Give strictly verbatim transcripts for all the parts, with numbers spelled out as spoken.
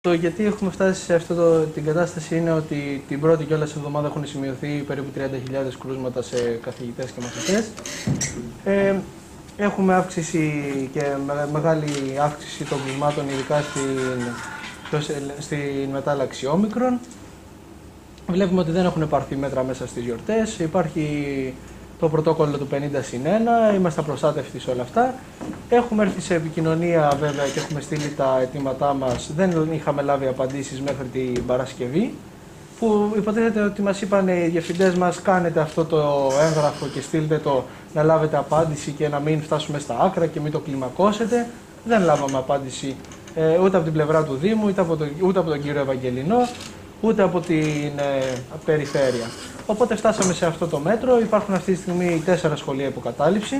Το γιατί έχουμε φτάσει σε αυτή την κατάσταση είναι ότι την πρώτη κιόλας εβδομάδα έχουν σημειωθεί περίπου τριάντα χιλιάδες κρούσματα σε καθηγητές και μαθητές. Ε, έχουμε αύξηση και μεγάλη αύξηση των κρούσματων, ειδικά στην, στην μετάλλαξη όμικρον. Βλέπουμε ότι δεν έχουν πάρθει μέτρα μέσα στις γιορτές. Υπάρχει το πρωτόκολλο του πενήντα συν ένα, είμαστε απροστάτευτοι σε όλα αυτά. Έχουμε έρθει σε επικοινωνία βέβαια και έχουμε στείλει τα αιτήματά μας. Δεν είχαμε λάβει απαντήσεις μέχρι την Παρασκευή, που υποτίθεται ότι μας είπαν οι διευθυντές μας, κάνετε αυτό το έγγραφο και στείλτε το να λάβετε απάντηση και να μην φτάσουμε στα άκρα και μην το κλιμακώσετε. Δεν λάβαμε απάντηση ε, ούτε από την πλευρά του Δήμου, ούτε από, το, ούτε από τον κύριο Ευαγγελινό, ούτε από την ε, περιφέρεια. Οπότε φτάσαμε σε αυτό το μέτρο. Υπάρχουν αυτή τη στιγμή τέσσερα σχολεία υποκατάληψη.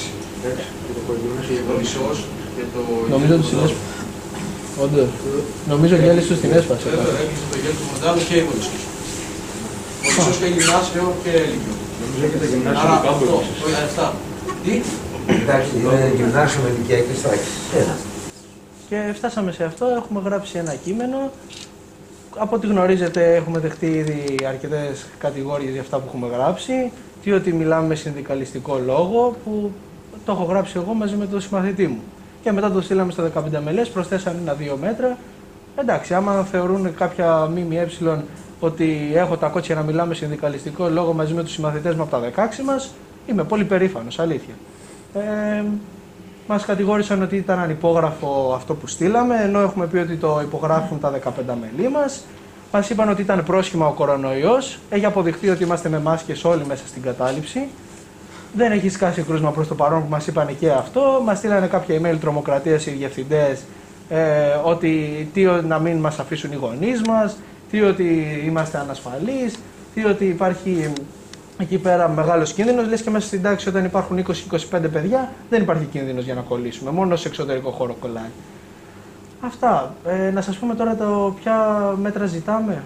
Νομίζω ότι στην έσπαση. Όντως. Νομίζω ότι γέλησε στην έσπαση. Έκλεισε το γέλιο του Μοντάλου και η Μοντισός. Μοντισός και γυμνάσιο και Λύκειο. Νομίζω και το γυμνάσιο του Κάμπου έκλεισε. Τι? Εντάξει, είναι γυμνάσιο με δική έκλεισε. Και φτάσαμε σε αυτό, έχουμε γράψει ένα κείμενο. Από ό,τι γνωρίζετε, έχουμε δεχτεί ήδη αρκετές κατηγορίες για αυτά που έχουμε γράψει. Τι ότι μιλάμε με συνδικαλιστικό λόγο, που το έχω γράψει εγώ μαζί με τον συμμαθητή μου. Και μετά το στείλαμε στα δεκαπέντε μελές, προσθέσαν ένα-δύο μέτρα. Εντάξει, άμα θεωρούν κάποια ΜΜΕ ότι έχω τα κότσια να μιλάμε συνδικαλιστικό λόγο μαζί με τους συμμαθητές μου από τα δεκαέξι μας, είμαι πολύ περήφανος, αλήθεια. Ε, μας κατηγόρησαν ότι ήταν ανυπόγραφο αυτό που στείλαμε, ενώ έχουμε πει ότι το υπογράφουν τα δεκαπέντε μέλη μας. Μας είπαν ότι ήταν πρόσχημα ο κορονοϊός, έχει αποδειχθεί ότι είμαστε με μάσκες όλοι μέσα στην κατάληψη. Δεν έχει σκάσει κρούσμα προς το παρόν που μας είπαν και αυτό. Μας στείλανε κάποια email τρομοκρατίας οι διευθυντές, ε, ότι τι να μην μας αφήσουν οι γονείς μας, τι ότι είμαστε ανασφαλείς, τι ότι υπάρχει εκεί πέρα μεγάλος κίνδυνος. Λες και μέσα στην τάξη όταν υπάρχουν είκοσι με είκοσι πέντε παιδιά δεν υπάρχει κίνδυνος για να κολλήσουμε, μόνο σε εξωτερικό χώρο κολλάει. Αυτά. Ε, να σας πούμε τώρα το ποια μέτρα ζητάμε.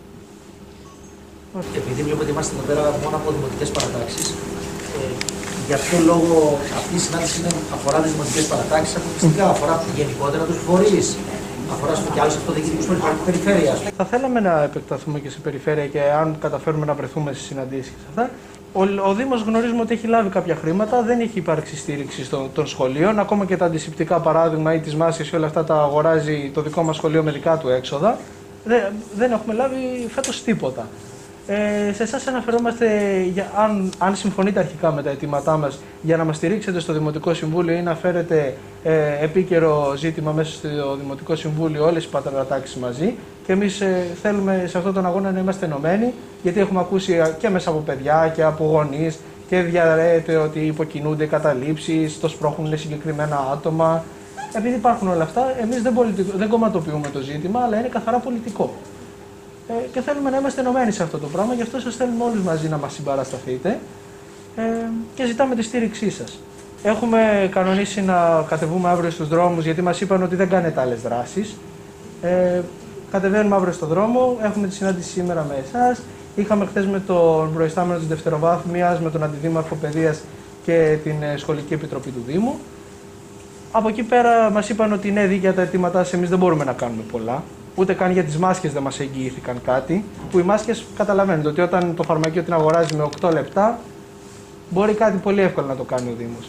Επειδή βλέπω ότι είμαστε εδώ πέρα μόνο από δημοτικές παρατάξεις, ε, για ποιο λόγο αυτή η συνάντηση είναι, αφορά τις δημοτικές παρατάξεις, αποκλειστικά αφορά γενικότερα τους φορείς, αφορά και άλλους αυτοδιοικητικούς φορείς, την περιφέρεια. Θα θέλαμε να επεκταθούμε και σε περιφέρεια και αν καταφέρουμε να βρεθούμε στις συναντήσεις και αυτά. Ο, ο Δήμος γνωρίζουμε ότι έχει λάβει κάποια χρήματα, δεν έχει υπάρξει στήριξη στο, των σχολείων. Ακόμα και τα αντισηπτικά παράδειγμα ή τις μάσκες ή όλα αυτά τα αγοράζει το δικό μας σχολείο με δικά του έξοδα. Δεν, δεν έχουμε λάβει φέτος τίποτα. Ε, σε εσάς αναφερόμαστε, για, αν, αν συμφωνείτε αρχικά με τα αιτήματά μας, για να μας στηρίξετε στο Δημοτικό Συμβούλιο ή να φέρετε ε, επίκαιρο ζήτημα μέσα στο Δημοτικό Συμβούλιο όλες οι παρατάξεις μαζί. Και εμείς ε, θέλουμε σε αυτόν τον αγώνα να είμαστε ενωμένοι, γιατί έχουμε ακούσει και μέσα από παιδιά και από γονείς και διαρρέεται ότι υποκινούνται καταλήψεις, το σπρώχνουν συγκεκριμένα άτομα. Επειδή υπάρχουν όλα αυτά, εμείς δεν, πολιτικο, δεν κομματοποιούμε το ζήτημα, αλλά είναι καθαρά πολιτικό. Ε, και θέλουμε να είμαστε ενωμένοι σε αυτό το πράγμα, γι' αυτό σας θέλουμε όλους μαζί να μας συμπαρασταθείτε ε, και ζητάμε τη στήριξή σας. Έχουμε κανονίσει να κατεβούμε αύριο στους δρόμους, γιατί μας είπαν ότι δεν κάνετε άλλες δράσεις. Ε, κατεβαίνουμε αύριο στον δρόμο, έχουμε τη συνάντηση σήμερα με εσάς. Είχαμε χθες με τον προϊστάμενο της Δευτεροβάθμιας, με τον Αντιδήμαρχο Παιδείας και την Σχολική Επιτροπή του Δήμου. Από εκεί πέρα μας είπαν ότι ναι, δίκαια τα αιτήματά σας, εμείς δεν μπορούμε να κάνουμε πολλά. Ούτε καν για τις μάσκες δεν μας εγγυήθηκαν κάτι. Που οι μάσκες καταλαβαίνετε ότι όταν το φαρμακείο την αγοράζει με οκτώ λεπτά, μπορεί κάτι πολύ εύκολο να το κάνει ο Δήμος.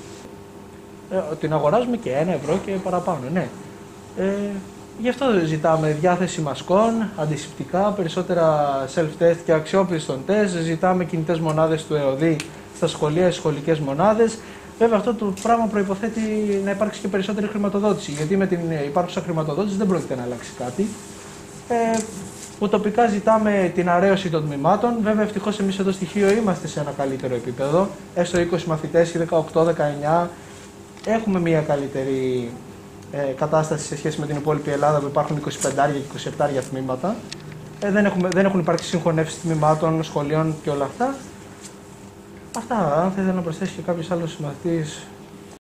Ε, την αγοράζουμε και ένα ευρώ και παραπάνω, ναι. Ε, γι' αυτό ζητάμε διάθεση μασκών, αντισηπτικά, περισσότερα self-test και αξιόπιστων τεστ. Ζητάμε κινητές μονάδες του ΕΟΔΗ στα σχολεία, στις σχολικές μονάδες. Βέβαια, αυτό το πράγμα προϋποθέτει να υπάρξει και περισσότερη χρηματοδότηση, γιατί με την υπάρχουσα χρηματοδότηση δεν πρόκειται να αλλάξει κάτι. Ε, ουτοπικά ζητάμε την αρέωση των τμήματων. Βέβαια, ευτυχώς εμείς εδώ στη Χίο είμαστε σε ένα καλύτερο επίπεδο. Έστω είκοσι μαθητές ή δεκαοκτώ δεκαεννιά. Έχουμε μια καλύτερη ε, κατάσταση σε σχέση με την υπόλοιπη Ελλάδα, που υπάρχουν είκοσι πέντε και είκοσι επτά τμήματα. Ε, δεν, έχουμε, δεν έχουν υπάρξει συγχωνεύσεις τμήματων, σχολείων και όλα αυτά. Αυτά, αν θέλετε να προσθέσει και κάποιος άλλος συμμαθητής.